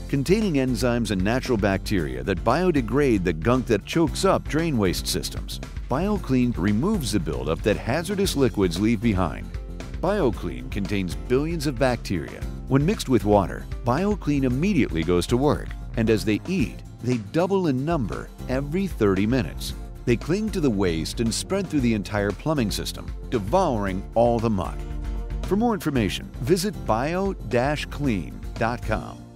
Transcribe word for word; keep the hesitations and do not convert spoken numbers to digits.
containing enzymes and natural bacteria that biodegrade the gunk that chokes up drain waste systems. BioClean removes the buildup that hazardous liquids leave behind. BioClean contains billions of bacteria. When mixed with water, BioClean immediately goes to work, and as they eat, they double in number every thirty minutes. They cling to the waste and spread through the entire plumbing system, devouring all the muck. For more information, visit bio dash clean dot com.